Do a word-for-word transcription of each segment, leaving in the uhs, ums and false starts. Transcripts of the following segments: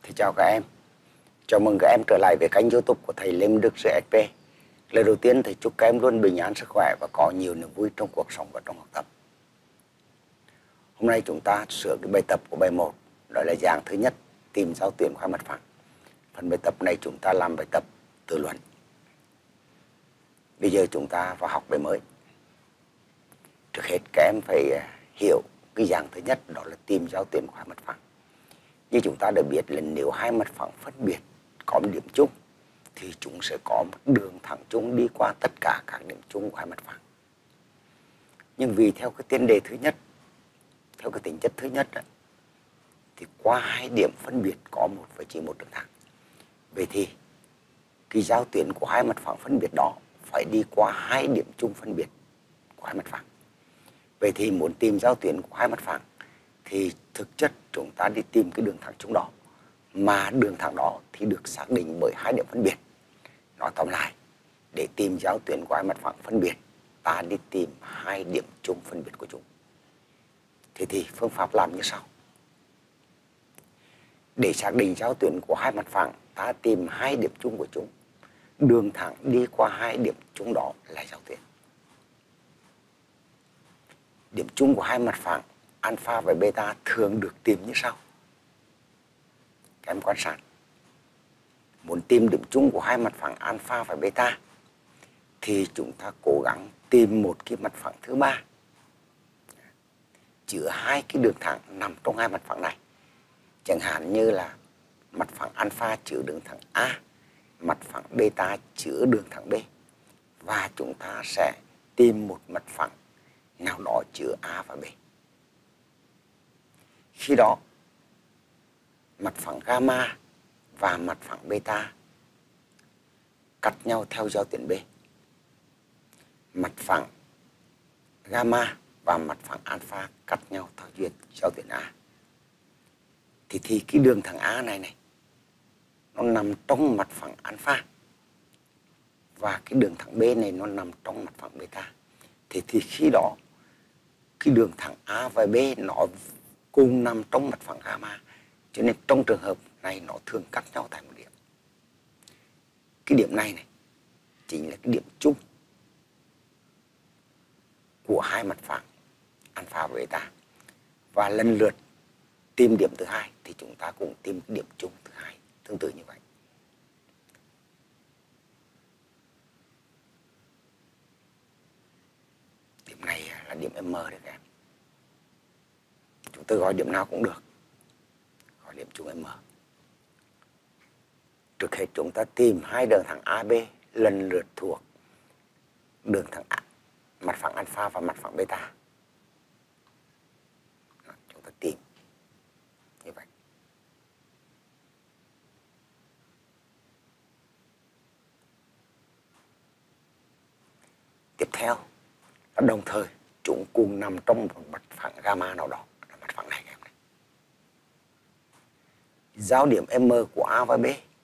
Thì chào các em, chào mừng các em trở lại với kênh YouTube của thầy Lê Minh Đức giê ét pê. Lời đầu tiên thầy chúc các em luôn bình an sức khỏe và có nhiều niềm vui trong cuộc sống và trong học tập. Hôm nay chúng ta sửa cái bài tập của bài một, đó là dạng thứ nhất, tìm giao tuyến của hai mặt phẳng. Phần bài tập này chúng ta làm bài tập tự luận. Bây giờ chúng ta vào học bài mới. Trước hết các em phải hiểu cái dạng thứ nhất, đó là tìm giao tuyến của hai mặt phẳng. Như chúng ta đã biết là nếu hai mặt phẳng phân biệt có một điểm chung thì chúng sẽ có một đường thẳng chung đi qua tất cả các điểm chung của hai mặt phẳng. Nhưng vì theo cái tiền đề thứ nhất, theo cái tính chất thứ nhất đó, thì qua hai điểm phân biệt có một và chỉ một đường thẳng. Vậy thì cái giao tuyến của hai mặt phẳng phân biệt đó phải đi qua hai điểm chung phân biệt của hai mặt phẳng. Vậy thì muốn tìm giao tuyến của hai mặt phẳng thì thực chất chúng ta đi tìm cái đường thẳng chung đó, mà đường thẳng đó thì được xác định bởi hai điểm phân biệt. Nói tóm lại, để tìm giao tuyến của hai mặt phẳng phân biệt, ta đi tìm hai điểm chung phân biệt của chúng. Thế thì phương pháp làm như sau. Để xác định giao tuyến của hai mặt phẳng, ta tìm hai điểm chung của chúng. Đường thẳng đi qua hai điểm chung đó là giao tuyến. Điểm chung của hai mặt phẳng alpha và beta thường được tìm như sau. Các em quan sát. Muốn tìm điểm chung của hai mặt phẳng alpha và beta thì chúng ta cố gắng tìm một cái mặt phẳng thứ ba chứa hai cái đường thẳng nằm trong hai mặt phẳng này. Chẳng hạn như là mặt phẳng alpha chứa đường thẳng A, mặt phẳng beta chứa đường thẳng B. Và chúng ta sẽ tìm một mặt phẳng nào đó chứa A và B. Khi đó, mặt phẳng gamma và mặt phẳng beta cắt nhau theo giao tuyến B. Mặt phẳng gamma và mặt phẳng alpha cắt nhau theo duyên giao tuyến A. Thì thì cái đường thẳng A này này nó nằm trong mặt phẳng alpha và cái đường thẳng B này nó nằm trong mặt phẳng beta. Thì thì khi đó cái đường thẳng A và B nó cùng nằm trong mặt phẳng gamma, cho nên trong trường hợp này nó thường cắt nhau tại một điểm. Cái điểm này này chính là cái điểm chung của hai mặt phẳng alpha và beta. Và lần lượt tìm điểm thứ hai thì chúng ta cũng tìm điểm chung thứ hai tương tự như vậy. Điểm này là điểm M đấy các em. Chúng tôi gọi điểm nào cũng được, gọi điểm chung M. Trước hết chúng ta tìm hai đường thẳng a bê lần lượt thuộc đường thẳng A, mặt phẳng alpha và mặt phẳng beta. Chúng ta tìm như vậy. Tiếp theo là đồng thời chúng cùng nằm trong một mặt phẳng gamma nào đó, là mặt phẳng này em này. Giao điểm M của A và B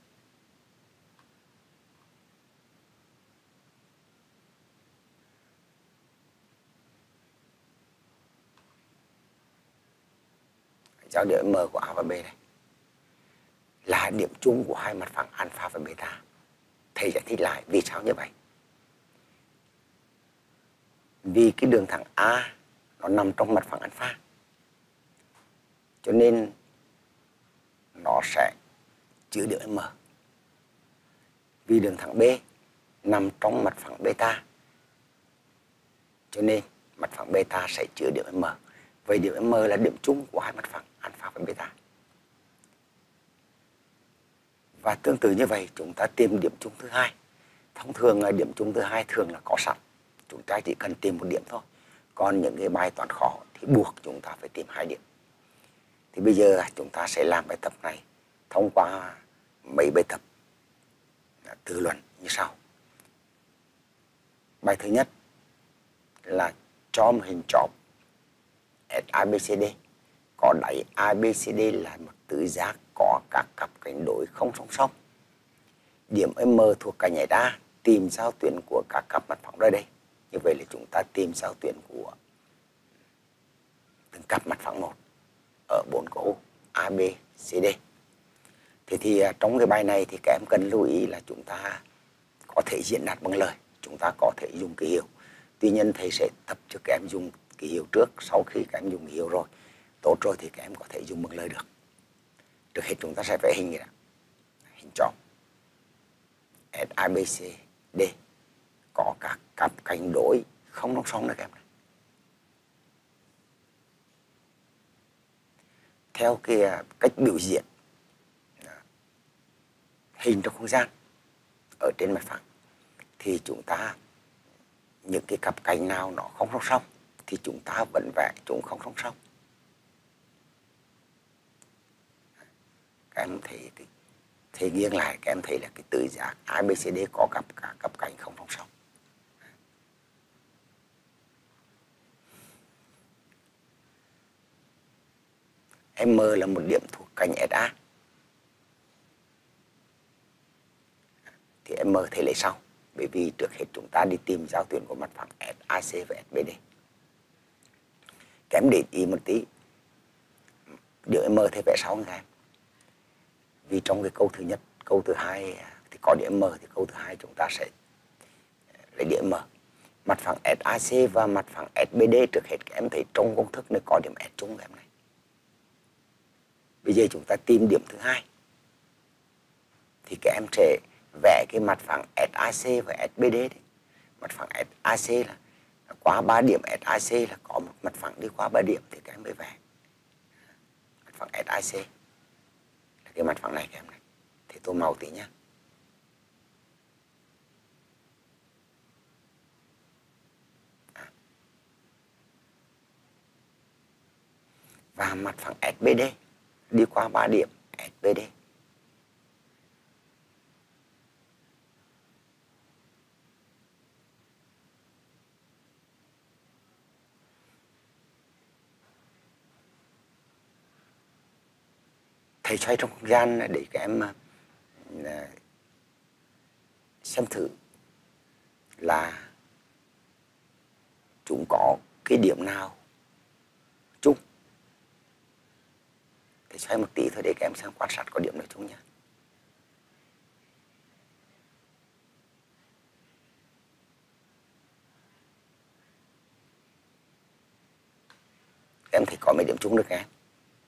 giao điểm M của A và B này là điểm chung của hai mặt phẳng alpha và beta. Thầy giải thích lại vì sao như vậy. Vì cái đường thẳng A nó nằm trong mặt phẳng alpha, cho nên nó sẽ chứa điểm M. Vì đường thẳng B nằm trong mặt phẳng beta, cho nên mặt phẳng beta sẽ chứa điểm M. Vậy điểm M là điểm chung của hai mặt phẳng alpha và beta. Và tương tự như vậy chúng ta tìm điểm chung thứ hai. Thông thường là điểm chung thứ hai thường là có sẵn, chúng ta chỉ cần tìm một điểm thôi. Còn những cái bài toán khó thì buộc chúng ta phải tìm hai điểm. Thì bây giờ chúng ta sẽ làm bài tập này thông qua mấy bài tập tự luận như sau. Bài thứ nhất là cho một hình chóp ét a bê xê đê có đáy a bê xê đê là một tứ giác có các cặp cạnh đối không song song. Điểm M thuộc cạnh nhánh A, tìm giao tuyến của các cặp mặt phẳng ra đây. Như vậy là chúng ta tìm giao tuyến của từng cặp mặt phẳng một ở bốn cấu a bê xê đê. Thế thì trong cái bài này thì các em cần lưu ý là chúng ta có thể diễn đạt bằng lời, chúng ta có thể dùng ký hiệu. Tuy nhiên thầy sẽ tập cho các em dùng ký hiệu trước, sau khi các em dùng ký hiệu rồi, tốt rồi thì các em có thể dùng bằng lời được. Trước hết chúng ta sẽ vẽ hình này, hình tròn S, A, B, C, D, có các cặp cạnh đối không song song đấy các em này. Theo cái cách biểu diễn hình trong không gian ở trên mặt phẳng thì chúng ta những cái cặp cạnh nào nó không song song thì chúng ta vẫn vẽ chúng không song song. Các em thấy thì, thì nghiêng lại các em thấy là cái tứ giác A B C D có cặp cả cặp cạnh không song song. M là một điểm thuộc cạnh ét a thì M thầy lấy sau, bởi vì trước hết chúng ta đi tìm giao tuyến của mặt phẳng ét a xê và ét bê đê. Các em để ý một tí, điểm M thầy vẽ sau các em, vì trong cái câu thứ nhất, câu thứ hai thì có điểm M thì câu thứ hai chúng ta sẽ lấy điểm M. Mặt phẳng ét a xê và mặt phẳng ét bê đê trước hết các em thấy trong công thức này có điểm S chung các em này. Bây giờ chúng ta tìm điểm thứ hai thì các em sẽ vẽ cái mặt phẳng ét a xê và ét bê đê đấy. Mặt phẳng ét a xê là qua ba điểm, ét a xê là có một mặt phẳng đi qua ba điểm thì các em mới vẽ. Mặt phẳng ét a xê là cái mặt phẳng này các em này. Thì tô màu tí nhé. Và mặt phẳng ét bê đê đi qua ba điểm, ét bê đê. Thầy xoay trong không gian để các em xem thử là chúng có cái điểm nào chung. Thầy xoay một tí thôi để các em xem quan sát có điểm nào chung nhé. Các em thấy có mấy điểm chung được các em?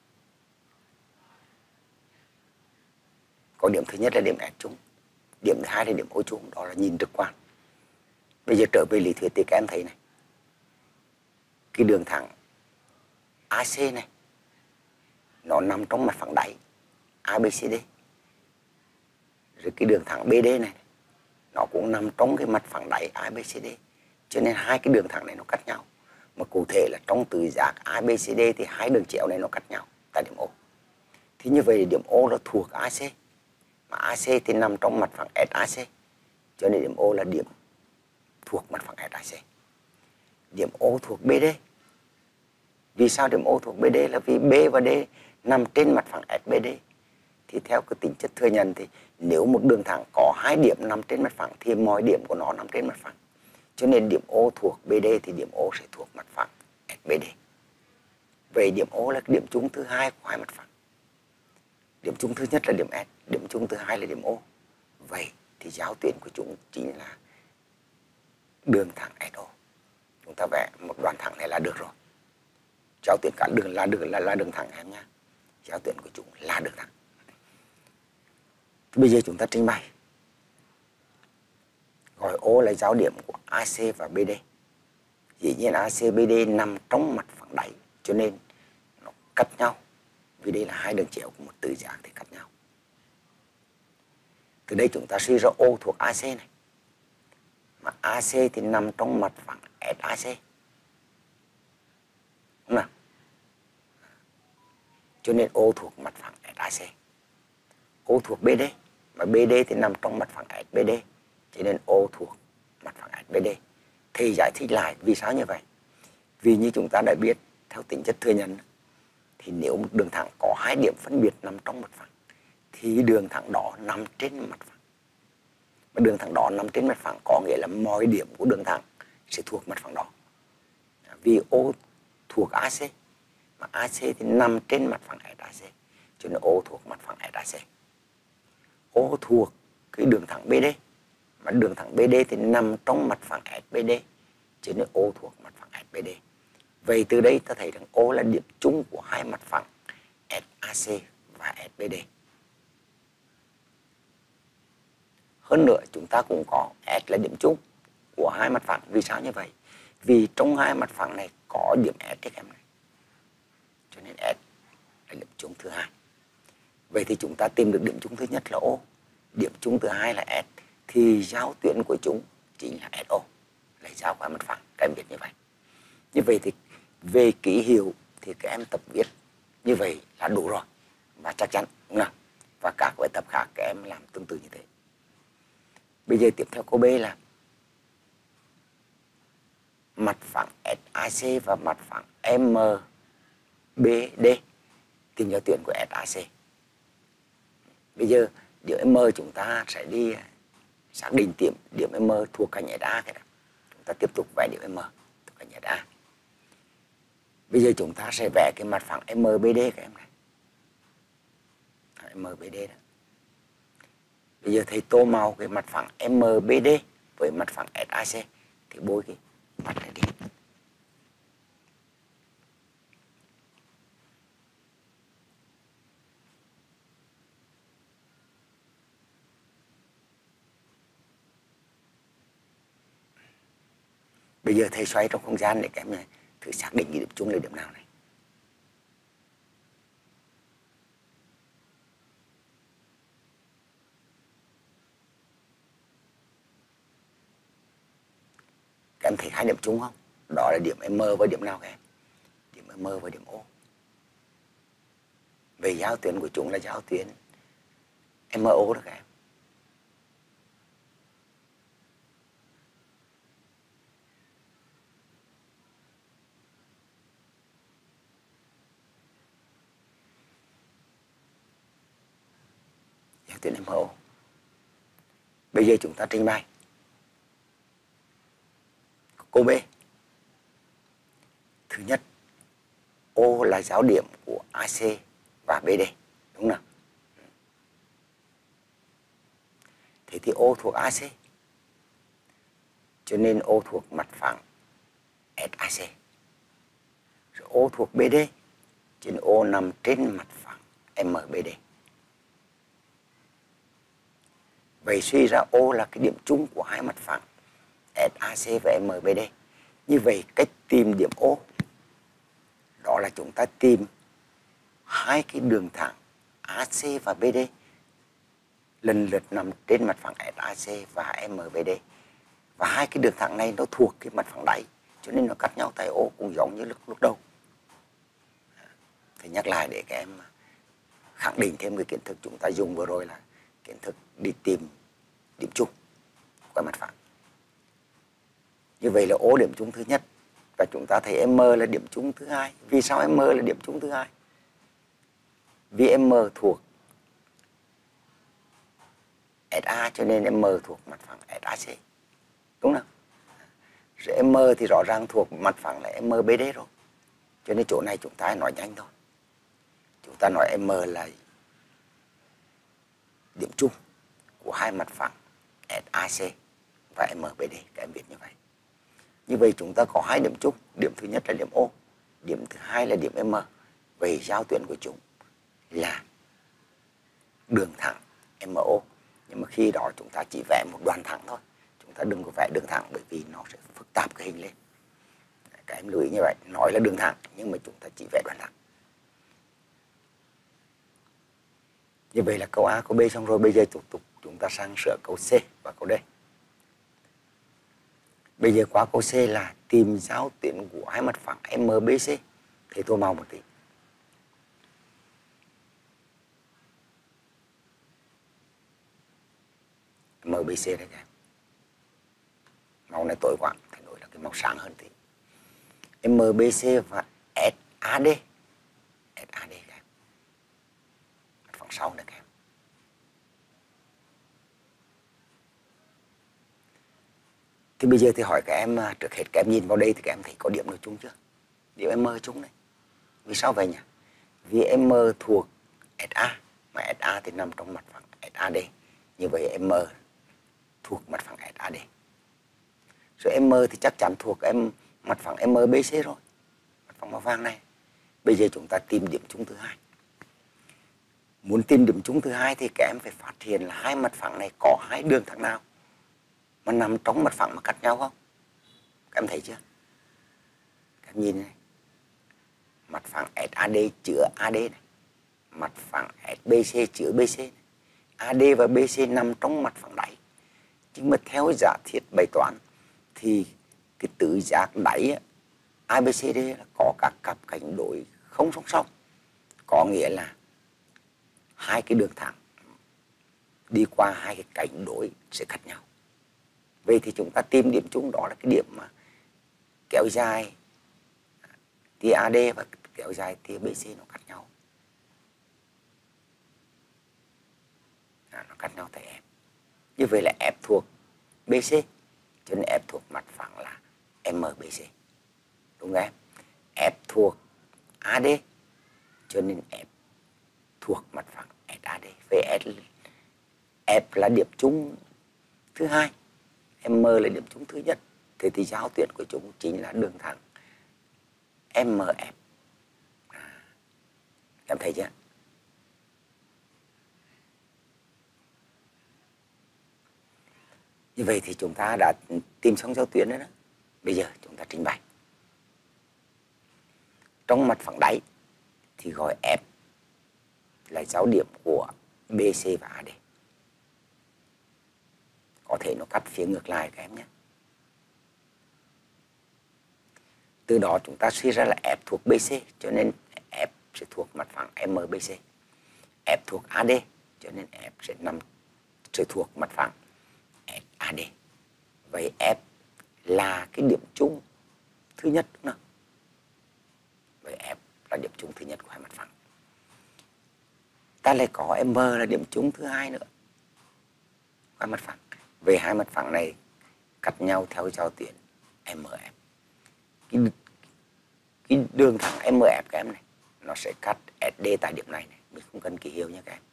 Có điểm thứ nhất là điểm S chung, điểm thứ hai là điểm O chung, đó là nhìn trực quan. Bây giờ trở về lý thuyết thì các em thấy này, cái đường thẳng a xê này nó nằm trong mặt phẳng đáy a bê xê đê, rồi cái đường thẳng bê đê này nó cũng nằm trong cái mặt phẳng đáy a bê xê đê, cho nên hai cái đường thẳng này nó cắt nhau. Mà cụ thể là trong tứ giác a bê xê đê thì hai đường chéo này nó cắt nhau tại điểm O. Thì như vậy điểm O là thuộc a xê, mà a xê thì nằm trong mặt phẳng ét a xê, cho nên điểm O là điểm thuộc mặt phẳng ét a xê. Điểm O thuộc bê đê. Vì sao điểm O thuộc bê đê? Là vì B và D nằm trên mặt phẳng ét bê đê. Thì theo cái tính chất thừa nhận thì nếu một đường thẳng có hai điểm nằm trên mặt phẳng thì mọi điểm của nó nằm trên mặt phẳng. Cho nên điểm O thuộc bê đê thì điểm O sẽ thuộc mặt phẳng ét bê đê. Vậy điểm O là điểm chung thứ hai của hai mặt phẳng. Điểm chung thứ nhất là điểm S, điểm chung thứ hai là điểm O. Vậy thì giao tuyến của chúng chính là đường thẳng ét o. Chúng ta vẽ một đoạn thẳng này là được rồi. Giao tuyến cả đường là đường là, là đường thẳng em nhé. Giao tuyến của chúng là đường thẳng. Thì bây giờ chúng ta trình bày. Gọi O là giao điểm của a xê và bê đê. Dĩ nhiên a xê bê đê nằm trong mặt phẳng đáy, cho nên nó cắt nhau. Vì đây là hai đường chéo của một tứ giác thì cắt nhau. Từ đây chúng ta suy ra O thuộc a xê này. Mà a xê thì nằm trong mặt phẳng ét a xê. Đúng không? Cho nên O thuộc mặt phẳng ét a xê. O thuộc bê đê. Mà bê đê thì nằm trong mặt phẳng ét bê đê. Cho nên O thuộc mặt phẳng ét bê đê. Thì giải thích lại vì sao như vậy? Vì như chúng ta đã biết theo tính chất thừa nhận, thì nếu một đường thẳng có hai điểm phân biệt nằm trong mặt phẳng thì đường thẳng đó nằm trên mặt phẳng. Mà đường thẳng đó nằm trên mặt phẳng có nghĩa là mọi điểm của đường thẳng sẽ thuộc mặt phẳng đó. Vì O thuộc a xê, mà a xê thì nằm trên mặt phẳng ét a xê, cho nên O thuộc mặt phẳng ét a xê. O thuộc cái đường thẳng bê đê, mà đường thẳng bê đê thì nằm trong mặt phẳng ét bê đê, cho nên O thuộc mặt phẳng ét bê đê. Vậy từ đây ta thấy rằng O là điểm chung của hai mặt phẳng ét a xê và ét bê đê. Hơn nữa chúng ta cũng có S là điểm chung của hai mặt phẳng. Vì sao như vậy? Vì trong hai mặt phẳng này có điểm S các em này, cho nên S là điểm chung thứ hai. Vậy thì chúng ta tìm được điểm chung thứ nhất là O, điểm chung thứ hai là S, thì giao tuyến của chúng chính là ét o, lấy giao qua mặt phẳng. Các em biết như vậy. Như vậy thì về ký hiệu thì các em tập viết như vậy là đủ rồi và chắc chắn, đúng không? Và các bài tập khác các em làm tương tự như thế. Bây giờ tiếp theo câu B là mặt phẳng ét a xê và mặt phẳng em bê đê, tìm giao tuyến của ét a xê. Bây giờ điểm M chúng ta sẽ đi xác định điểm điểm M thuộc cạnh ét a. Chúng ta tiếp tục vẽ điểm M thuộc cạnh ét a. Bây giờ chúng ta sẽ vẽ cái mặt phẳng em bê đê các em này. em bê đê đó. Bây giờ thầy tô màu cái mặt phẳng em bê đê với mặt phẳng ét a xê thì bôi cái mặt này đi. Bây giờ thầy xoay trong không gian để các em này thử xác định cái điểm chung là điểm nào này. Các em thấy hai điểm chung không? Đó là điểm M với điểm nào các em? Điểm M và điểm O. Về giao tuyến của chúng là giao tuyến em o đó các em. Giao tuyến em o. Bây giờ chúng ta trình bày câu B. Thứ nhất, O là giao điểm của a xê và bê đê, đúng không? Thế thì O thuộc a xê, cho nên O thuộc mặt phẳng ét a xê. Rồi O thuộc bê đê, cho nên O nằm trên mặt phẳng em bê đê. Vậy suy ra O là cái điểm chung của hai mặt phẳng ét a xê và em bê đê. Như vậy cách tìm điểm O đó là chúng ta tìm hai cái đường thẳng a xê và bê đê lần lượt nằm trên mặt phẳng ét a xê và em bê đê. Và hai cái đường thẳng này nó thuộc cái mặt phẳng đáy, cho nên nó cắt nhau tại O cũng giống như lúc, lúc đầu. Thì nhắc lại để các em khẳng định thêm cái kiến thức chúng ta dùng vừa rồi là kiến thức đi tìm điểm chung của mặt phẳng. Như vậy là O điểm chung thứ nhất, và chúng ta thấy M là điểm chung thứ hai. Vì sao M là điểm chung thứ hai? Vì M thuộc ét a cho nên M thuộc mặt phẳng ét a xê, đúng không? Rồi M thì rõ ràng thuộc mặt phẳng là em bê đê rồi, cho nên chỗ này chúng ta nói nhanh thôi. Chúng ta nói M là điểm chung của hai mặt phẳng ét a xê và em bê đê, các em biết như vậy. Như vậy chúng ta có hai điểm chung, điểm thứ nhất là điểm O, điểm thứ hai là điểm M. Về giao tuyến của chúng là đường thẳng em o, nhưng mà khi đó chúng ta chỉ vẽ một đoạn thẳng thôi, chúng ta đừng có vẽ đường thẳng bởi vì nó sẽ phức tạp cái hình lên. Các em lưu ý như vậy, nói là đường thẳng nhưng mà chúng ta chỉ vẽ đoạn thẳng. Như vậy là câu A, câu B xong rồi. Bây giờ tiếp tục chúng ta sang sửa câu C và câu D. Bây giờ qua câu C là tìm giao tuyến của hai mặt phẳng em bê xê. Thì tô màu một tí. em bê xê đây các em. Màu này tối quá, phải đổi là cái màu sáng hơn tí. em bê xê và ét a đê. ét a đê các em. Mặt phẳng sau này các em. Thì bây giờ thì hỏi các em, trước hết các em nhìn vào đây thì các em thấy có điểm nào chung chưa? Điểm M chung này. Vì sao vậy nhỉ? Vì M thuộc ét a, mà ét a thì nằm trong mặt phẳng ét a đê. Như vậy M thuộc mặt phẳng ét a đê. Rồi M thì chắc chắn thuộc em mặt phẳng em bê xê rồi, mặt phẳng màu vàng này. Bây giờ chúng ta tìm điểm chung thứ hai. Muốn tìm điểm chung thứ hai thì các em phải phát hiện là hai mặt phẳng này có hai đường thẳng nào mà nằm trong mặt phẳng mà cắt nhau không? Các em thấy chưa? Các em nhìn này. Mặt phẳng ét a đê chứa a đê này. Mặt phẳng ét bê xê chứa bê xê này. a đê và bê xê nằm trong mặt phẳng đáy. Nhưng mà theo giả thiết bài toán thì cái tứ giác đáy a bê xê đê là có các cặp cạnh đối không song song. Có nghĩa là hai cái đường thẳng đi qua hai cái cạnh đối sẽ cắt nhau. Vậy thì chúng ta tìm điểm chung, đó là cái điểm mà kéo dài tia a đê và kéo dài tia bê xê nó cắt nhau. À, nó cắt nhau tại F. Như vậy là F thuộc bê xê, cho nên F thuộc mặt phẳng là em bê xê. Đúng không em? F thuộc a đê, cho nên F thuộc mặt phẳng ét a đê. Vậy F là điểm chung thứ hai, M là điểm chung thứ nhất. Thế thì giao tuyến của chúng chính là đường thẳng em ép. À, em thấy chưa? Như vậy thì chúng ta đã tìm xong giao tuyến rồi đó. Bây giờ chúng ta trình bày. Trong mặt phẳng đáy thì gọi F là giao điểm của bê xê và a đê. Có thể nó cắt phía ngược lại các em nhé. Từ đó chúng ta suy ra là F thuộc bê xê, cho nên F sẽ thuộc mặt phẳng em bê xê. F thuộc a đê, cho nên F sẽ nằm sẽ thuộc mặt phẳng ét a đê. Vậy F là cái điểm chung thứ nhất, đúng không? Vậy F là điểm chung thứ nhất của hai mặt phẳng. Ta lại có M là điểm chung thứ hai nữa, hai mặt phẳng. Về hai mặt phẳng này cắt nhau theo giao tuyến em ép. Cái, cái đường thẳng em ép các em này nó sẽ cắt ét đê tại điểm này, này. Mình không cần ký hiệu nha các em.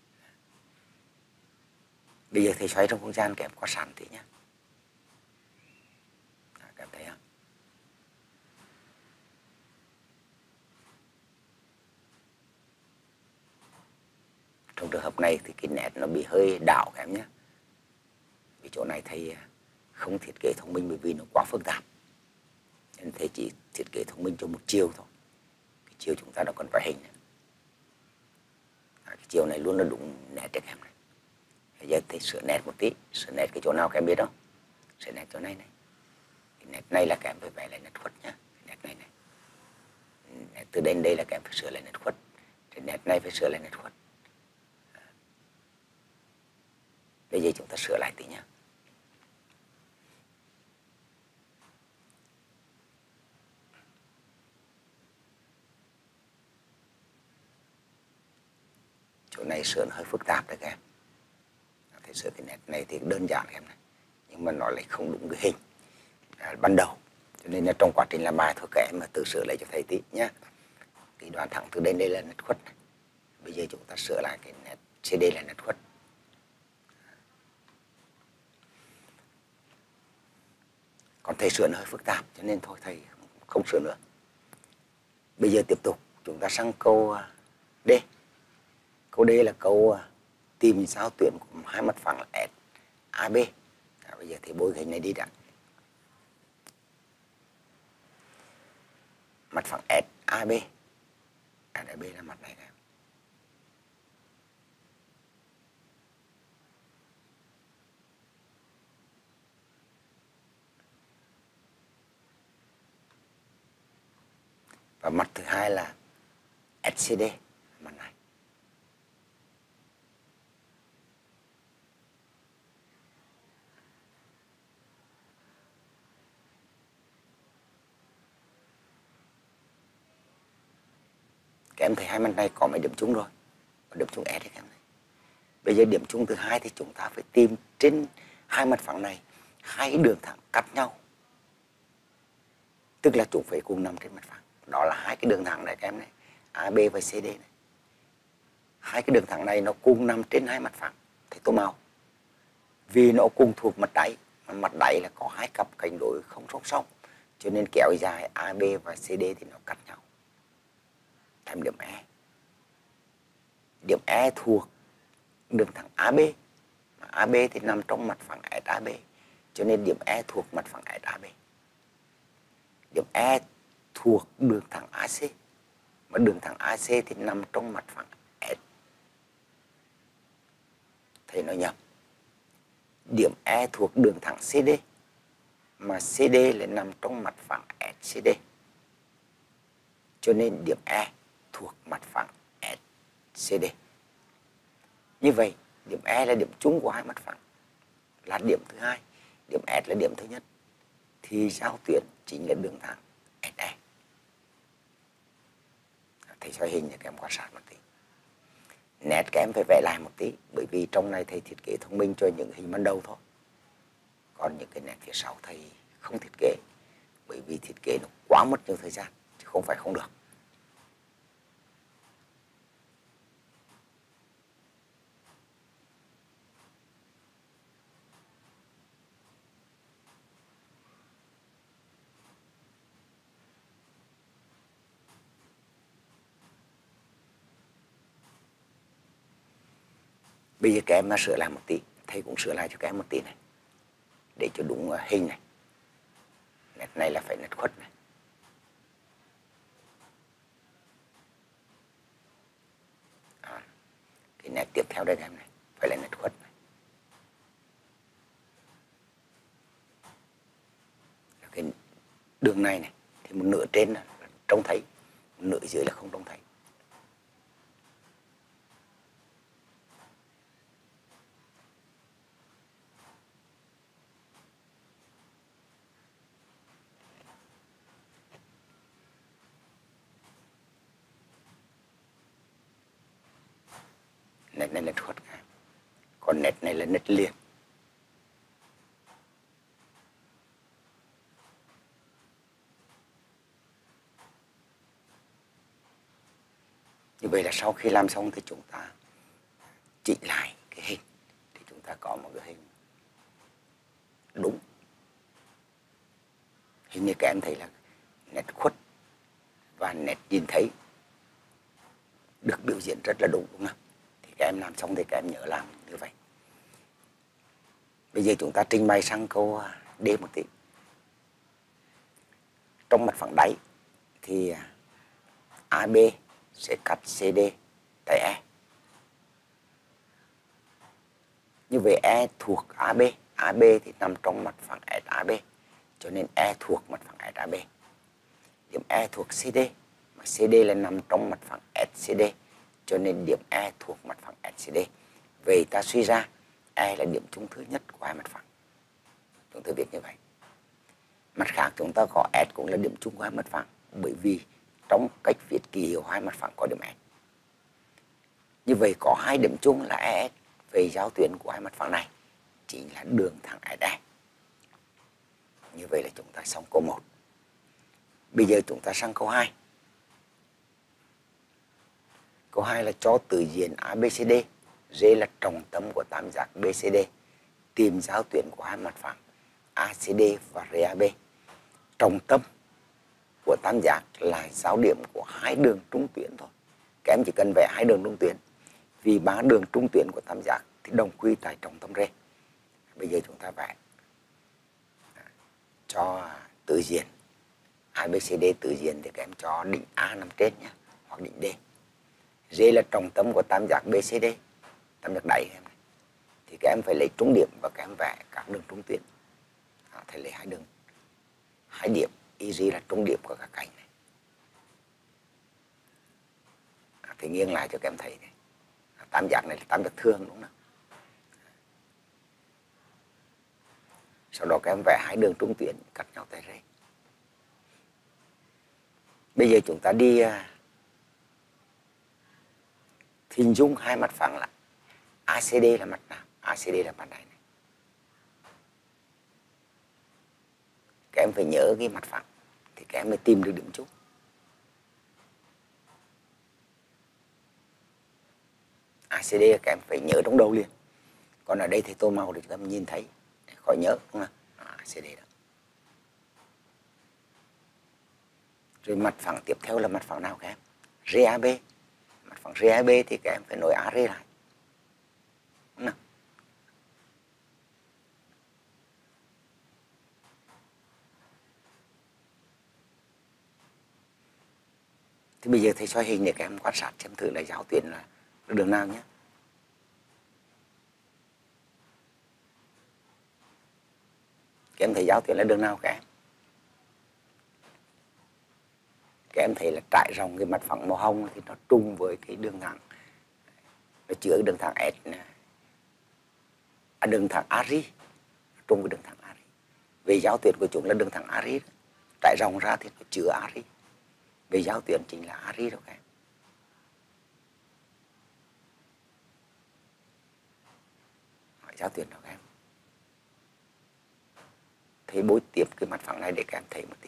Bây giờ thầy xoay trong không gian các em có sẵn thế nhé. À, các em thấy không? Trong trường hợp này thì cái nét nó bị hơi đảo các em nhé. Vì chỗ này thầy không thiết kế thông minh bởi vì nó quá phức tạp. Nên thầy chỉ thiết kế thông minh cho một chiều thôi. Cái chiều chúng ta đâu cần vẽ hình. À, cái chiều này luôn là đúng nét cho các em này. Bây giờ thầy sửa nét một tí. Sửa nét cái chỗ nào các em biết không? Sửa nét chỗ này này. Cái nét này là các em phải vẽ lại nét khuất nhá. Cái nét này này. Nét từ đến đây là các em phải sửa lại nét khuất. Cái nét này phải sửa lại nét khuất. À. Bây giờ chúng ta sửa lại tí nhá. Chỗ này sửa nó hơi phức tạp đấy các em. Thầy sửa cái nét này thì đơn giản các em này. Nhưng mà nó lại không đúng cái hình à, ban đầu. Cho nên là trong quá trình làm bài thôi các em mà tự sửa lại cho thầy tí nhé. Cái đoạn thẳng từ đến đây là nét khuất này. Bây giờ chúng ta sửa lại cái nét xê đê là nét khuất. Còn thầy sửa nó hơi phức tạp cho nên thôi thầy không sửa nữa. Bây giờ tiếp tục chúng ta sang câu D. Câu D là câu tìm giao tuyến của hai mặt phẳng là ét a bê. À, bây giờ thì bôi hình này đi đã. Mặt phẳng ét a bê. ét a bê là mặt này. Và mặt thứ hai là ét xê đê, mặt này. Các em thấy hai mặt này có mấy điểm chung rồi. Có điểm chung S đấy các em này. Bây giờ điểm chung thứ hai thì chúng ta phải tìm trên hai mặt phẳng này hai đường thẳng cắt nhau. Tức là chúng phải cùng nằm trên mặt phẳng. Đó là hai cái đường thẳng này các em này, a bê và xê đê này. Hai cái đường thẳng này nó cùng nằm trên hai mặt phẳng. Thầy tô màu. Vì nó cùng thuộc mặt đáy, mà mặt đáy là có hai cặp cạnh đối không song song, cho nên kéo dài a bê và xê đê thì nó cắt nhau thành điểm E. Điểm E thuộc đường thẳng a bê, mà a bê thì nằm trong mặt phẳng ét a bê, cho nên điểm E thuộc mặt phẳng ét a bê. Điểm E thuộc đường thẳng a xê, mà đường thẳng a xê thì nằm trong mặt phẳng S. Thầy nói nhầm. Điểm E thuộc đường thẳng xê đê, mà xê đê lại nằm trong mặt phẳng ét xê đê, cho nên điểm E thuộc mặt phẳng ét xê đê. Như vậy điểm E là điểm chung của hai mặt phẳng, là điểm thứ hai, điểm S là điểm thứ nhất, thì giao tuyến chính là đường thẳng ét e. Thầy soi hình cho các em quan sát một tí. Nét các em phải vẽ lại một tí, bởi vì trong này thầy thiết kế thông minh cho những hình ban đầu thôi. Còn những cái nét phía sau thầy không thiết kế, bởi vì thiết kế nó quá mất nhiều thời gian, chứ không phải không được. Bây giờ các em sửa lại một tí, thầy cũng sửa lại cho các em một tí này, để cho đúng hình này. Nét này là phải nét khuất này. À, cái nét tiếp theo đây các em này, phải là nét khuất này. Cái đường này này, thì một nửa trên là trông thấy, một nửa dưới là không trông thấy. Nét này là nét khuất, còn nét này là nét liền. Như vậy là sau khi làm xong thì chúng ta chỉnh lại cái hình, thì chúng ta có một cái hình đúng. Hình như các em thấy là nét khuất và nét nhìn thấy được biểu diễn rất là đúng, đúng không? Thì các em làm xong thì các em nhớ làm như vậy. Bây giờ chúng ta trình bày sang câu D một tí. Trong mặt phẳng đáy thì a bê sẽ cắt xê đê tại E. Như vậy E thuộc a bê, a bê thì nằm trong mặt phẳng ét a bê, cho nên E thuộc mặt phẳng ét a bê. Điểm E thuộc xê đê, mà xê đê là nằm trong mặt phẳng ét xê đê, cho nên điểm E thuộc mặt phẳng ét xê đê. Vậy ta suy ra E là điểm chung thứ nhất của hai mặt phẳng. Chúng ta viết như vậy. Mặt khác chúng ta có S cũng là điểm chung của hai mặt phẳng, bởi vì trong cách viết ký hiệu hai mặt phẳng có điểm S. Như vậy có hai điểm chung là e ét, về giao tuyến của hai mặt phẳng này chính là đường thẳng ét e. Như vậy là chúng ta xong câu một. Bây giờ chúng ta sang câu hai. Câu hai là cho từ diện a bê xê đê, D là trọng tâm của tam giác bê xê đê, tìm giao tuyến của hai mặt phẳng a xê đê và rờ a bê. Trọng tâm của tam giác là giao điểm của hai đường trung tuyến thôi. Các em chỉ cần vẽ hai đường trung tuyến, vì ba đường trung tuyến của tam giác thì đồng quy tại trọng tâm R. Bây giờ chúng ta vẽ cho từ diện a bê xê đê, từ diện thì các em cho đỉnh A nằm trên nhé, hoặc đỉnh D. D là trọng tâm của tam giác bê xê đê, tam giác đáy em này. Thì các em phải lấy trung điểm và các em vẽ các đường trung tuyến. À, thầy lấy hai đường, hai điểm, i giê là trung điểm của các cạnh này. À, thì nghiêng lại cho các em thấy này. À, tam giác này là tam giác thường đúng không? Sau đó các em vẽ hai đường trung tuyến cắt nhau tại R. Bây giờ chúng ta đi uh, hình dung hai mặt phẳng lại. a xê đê là mặt nào? a xê đê là mặt này, này. Các em phải nhớ cái mặt phẳng thì các em mới tìm được điểm chung. a xê đê các em phải nhớ trong đầu liền. Còn ở đây thì tô màu để chúng ta nhìn thấy, khỏi nhớ đúng không? À, xê đê đó. Rồi mặt phẳng tiếp theo là mặt phẳng nào các em? rê a bê. Mặt phẳng rê a bê thì các em phải nối a rê lại. Đúng không? Thì bây giờ thầy soi hình để các em quan sát xem thử là giáo tuyến là đường nào nhé. Các em thấy giáo tuyến là đường nào các em? Các em thấy là trải rộng cái mặt phẳng màu hồng thì nó trùng với cái đường thẳng, nó chứa đường thẳng S này. À, đường thẳng a rê trùng với đường thẳng a rê. Về giáo tuyến của chúng là đường thẳng a rê, trải rộng ra thì nó chứa a rê. Về giáo tuyến chính là a rê đó các em. Giáo tuyến đó các em. Thế bối tiếp cái mặt phẳng này để các em thấy một tí.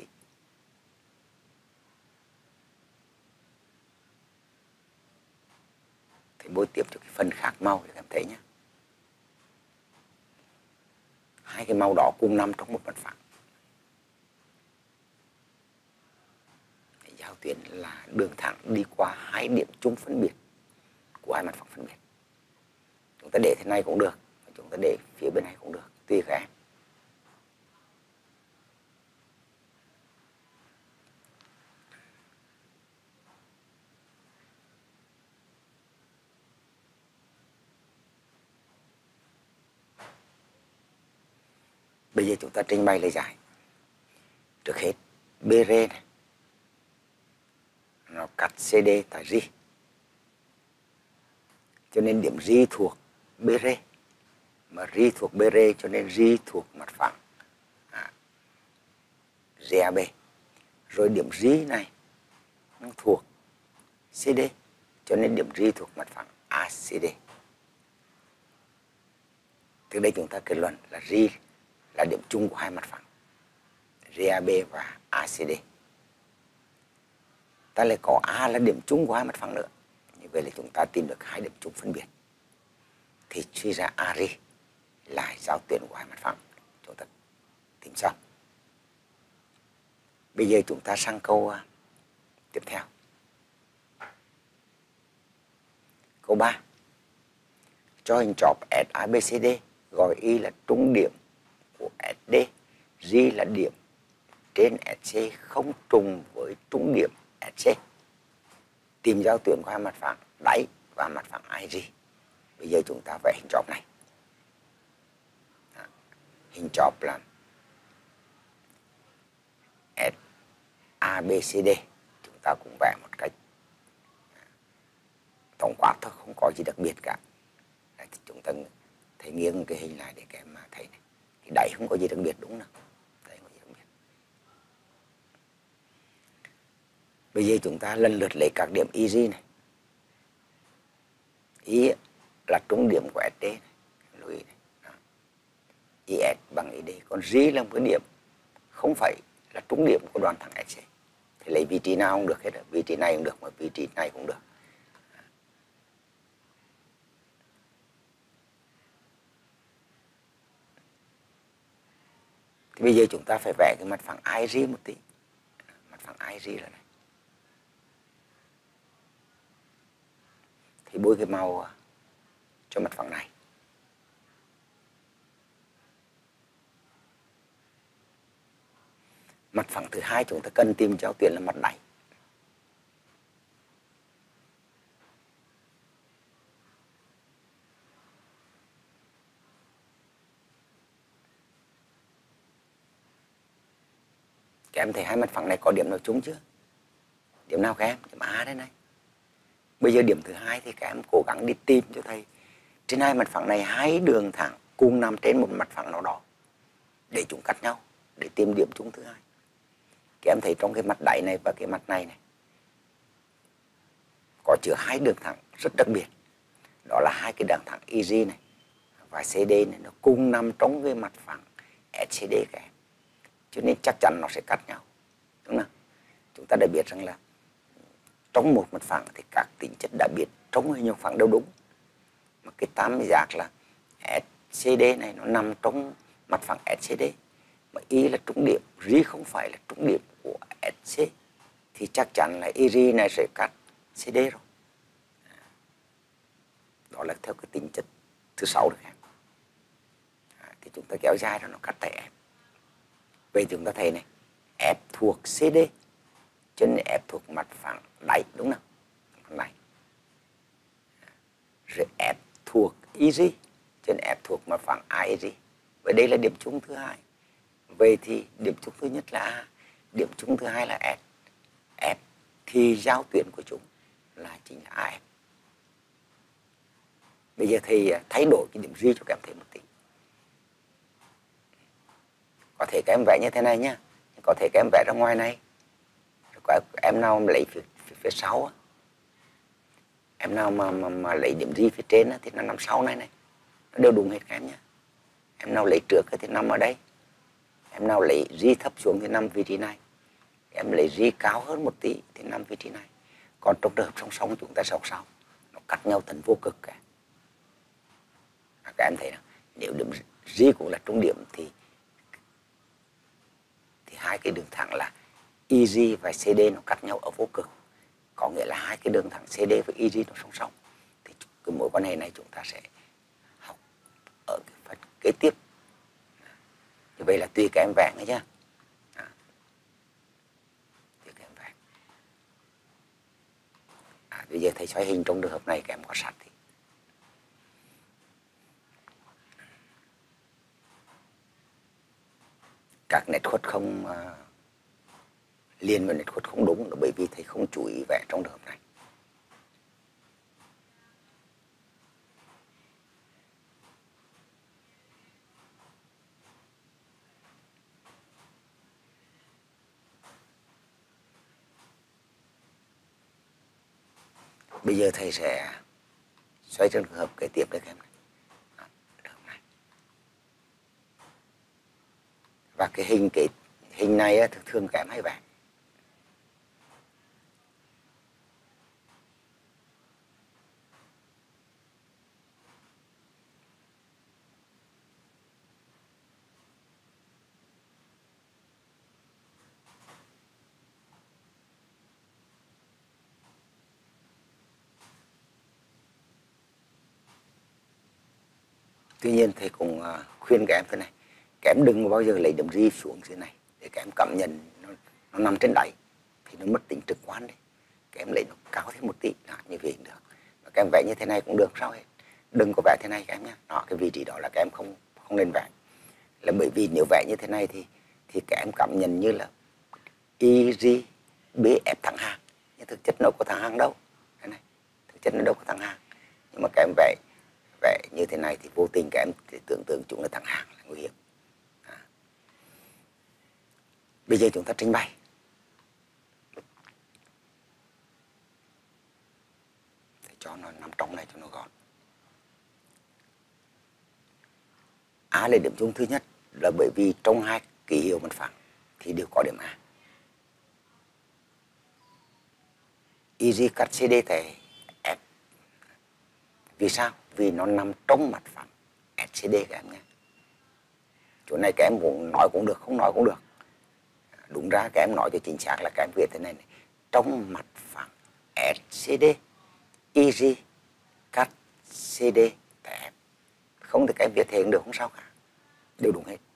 Thế bối tiếp cho cái phần khác màu để các em thấy nhé. Hai cái màu đỏ cùng nằm trong một mặt phẳng. Giáo tuyến là đường thẳng đi qua hai điểm chung phân biệt của hai mặt phẳng phân biệt. Chúng ta để thế này cũng được, chúng ta để phía bên này cũng được, tùy các em. Bây giờ chúng ta trình bày lời giải. Trước hết bê rê này nó cắt xê đê tại G, cho nên điểm G thuộc bê rê, mà G thuộc bê rê cho nên G thuộc mặt phẳng à, rê a bê. Rồi điểm G này nó thuộc xê đê, cho nên điểm G thuộc mặt phẳng a xê đê. Từ đây chúng ta kết luận là G là điểm chung của hai mặt phẳng rê a bê và a xê đê. Ta lại có A là điểm chung của hai mặt phẳng nữa. Như vậy là chúng ta tìm được hai điểm chung phân biệt. Thì suy ra a rê là giao tuyến của hai mặt phẳng. Chúng ta tìm xong. Bây giờ chúng ta sang câu uh, tiếp theo. Câu ba. Cho hình chóp ét a bê xê đê, gọi Y là trung điểm của ét đê, G là điểm trên ét xê không trùng với trung điểm ét xê. Tìm giao tuyến của hai mặt phẳng đáy và mặt phẳng i giê. Bây giờ chúng ta vẽ hình chóp này. Đó. Hình chóp là ét a bê xê đê. Chúng ta cũng vẽ một cách tổng quát thôi, không có gì đặc biệt cả. Đấy, thì chúng ta thấy nghiêng cái hình này để các em thấy này. Cái đáy không có gì đặc biệt đúng không? Đấy, không có gì đặc biệt. Bây giờ chúng ta lần lượt lấy các điểm i giê này. Y là trung điểm của ét đê này, lưu ý này. Đó. i ét bằng i đê, còn G là một cái điểm không phải là trung điểm của đoạn thẳng ét xê. Thì lấy vị trí nào cũng được hết, vị trí này cũng được mà vị trí này cũng được. Thì bây giờ chúng ta phải vẽ cái mặt phẳng i giê một tí. Mặt phẳng i giê là này. Thì bôi cái màu cho mặt phẳng này. Mặt phẳng thứ hai chúng ta cần tìm giao tuyến là mặt đáy. Các em thấy hai mặt phẳng này có điểm nào chung chưa? Điểm nào các em? Điểm A đây này. Bây giờ điểm thứ hai thì các em cố gắng đi tìm cho thầy trên hai mặt phẳng này hai đường thẳng cùng nằm trên một mặt phẳng nào đó để chúng cắt nhau để tìm điểm chung thứ hai. Các em thấy trong cái mặt đáy này và cái mặt này này có chứa hai đường thẳng rất đặc biệt. Đó là hai cái đường thẳng i giê này và xê đê này nó cùng nằm trong cái mặt phẳng ét xê đê các em. Cho nên chắc chắn nó sẽ cắt nhau. Đúng không? Chúng ta đã biết rằng là trong một mặt phẳng thì các tính chất đã biết trong hình phẳng đều đúng. Mà cái tam giác là ét xê đê này nó nằm trong mặt phẳng ét xê đê, mà Y là trung điểm, Ri không phải là trung điểm của ét xê, thì chắc chắn là i rê này sẽ cắt xê đê rồi. Đó là theo cái tính chất thứ sáu được em. À, thì chúng ta kéo dài ra nó cắt tại F. Vậy chúng ta thấy này, F thuộc xê đê, cho nên F thuộc mặt phẳng đáy, đúng không? Mặt này. Rồi F thuộc i rê, cho nên F thuộc mặt phẳng i rê. Vậy đây là điểm chung thứ hai. Vậy thì điểm chung thứ nhất là A, điểm chung thứ hai là S. F thì giao tuyến của chúng là chính là a ép. Bây giờ thì thay đổi cái điểm Ri cho các em thêm một tí. Có thể các em vẽ như thế này nhá, có thể các em vẽ ra ngoài này. Có em nào mà lấy phía, phía, phía sau, em nào mà, mà, mà lấy điểm Ri phía trên thì nó nằm sau này này, nó đều đúng hết các em nhá. Em nào lấy trước thì nằm ở đây, em nào lấy Ri thấp xuống thì nằm vị trí này, em lấy Ri cao hơn một tí thì nằm vị trí này. Còn trong trường hợp song song chúng ta sẽ học sau, nó cắt nhau thành vô cực cả. Các em thấy nào, nếu điểm Ri cũng là trung điểm thì thì hai cái đường thẳng là i rê và xê đê nó cắt nhau ở vô cực, có nghĩa là hai cái đường thẳng xê đê và i rê nó song song. Thì cái mối quan hệ này chúng ta sẽ học ở cái phần kế tiếp. Như vậy là tùy các em vẽ nữa nhá. À, tùy các em vẽ. À, bây giờ thầy xoay hình trong trường hợp này các em có sát thì các nét khuất không uh, liên với nét khuất không đúng là bởi vì thầy không chú ý vẽ trong trường hợp này. Bây giờ thầy sẽ xoay trường hợp kế tiếp được em này. này. Và cái hình cái hình này thường thường các em hay vẽ. Tuy nhiên thầy cũng khuyên các em thế này, các em đừng bao giờ lấy điểm Ri xuống dưới này để các em cảm nhận nó, nó nằm trên đáy thì nó mất tính trực quan đấy. Các em lấy nó cao thêm một tí, đó, như vậy được. Và các em vẽ như thế này cũng được, sao hết. Đừng có vẽ thế này các em nhé. Đó, cái vị trí đó là các em không không nên vẽ. Là bởi vì nếu vẽ như thế này thì thì các em cảm nhận như là i rê bê ép thẳng hàng, nhưng thực chất nó có thẳng hàng đâu. Thế này, thực chất nó đâu có thẳng hàng. Nhưng mà các em vẽ vẽ như thế này thì vô tình các em thì tưởng tượng chúng là thẳng hàng, là nguy hiểm. À. Bây giờ chúng ta trình bày. Để cho nó nằm trong này cho nó gọn. A là điểm chung thứ nhất là bởi vì trong hai ký hiệu mặt phẳng thì đều có điểm A. i rê cắt xê đê thì F. Vì sao? Vì nó nằm trong mặt phẳng ét xê đê các em nhé. Chỗ này các em cũng nói cũng được, không nói cũng được. Đúng ra các em nói cho chính xác là các em viết thế này, này. Trong mặt phẳng ét xê đê, i rê cắt xê đê tại F. Không thì các em viết thế cũng được, không sao cả. Đều đúng hết.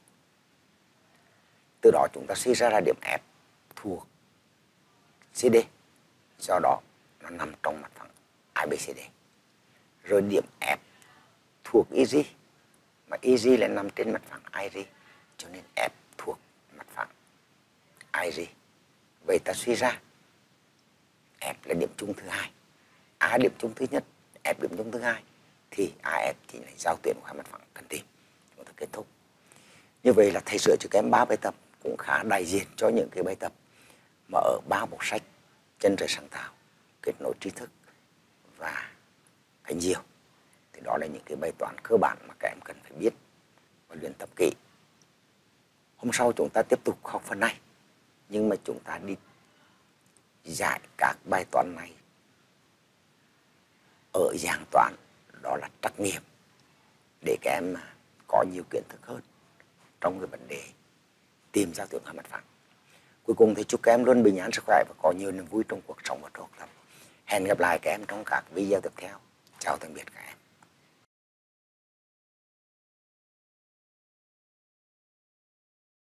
Từ đó chúng ta suy ra là điểm F thuộc xê đê. Do đó nó nằm trong mặt phẳng a bê xê đê. Rồi điểm F thuộc i rê, mà i rê lại nằm trên mặt phẳng i rê, cho nên F thuộc mặt phẳng i rê. Vậy ta suy ra F là điểm chung thứ hai, A điểm chung thứ nhất, F điểm chung thứ hai, thì a ép chỉ là giao tuyến của hai mặt phẳng cần tìm. Chúng ta kết thúc. Như vậy là thầy sửa cho các em ba bài tập cũng khá đại diện cho những cái bài tập mà ở ba bộ sách Chân trời sáng tạo, Kết nối tri thức và Cánh diều. Thì đó là những cái bài toán cơ bản mà các em cần phải biết và luyện tập kỹ. Hôm sau chúng ta tiếp tục học phần này, nhưng mà chúng ta đi giải các bài toán này ở dạng toán, đó là trắc nghiệm. để các em có nhiều kiến thức hơn trong cái vấn đề tìm giao tuyến qua mặt phẳng. Cuối cùng thì chúc các em luôn bình an sức khỏe và có nhiều niềm vui trong cuộc sống và trong học tập. Hẹn gặp lại các em trong các video tiếp theo. Chào tạm biệt các em.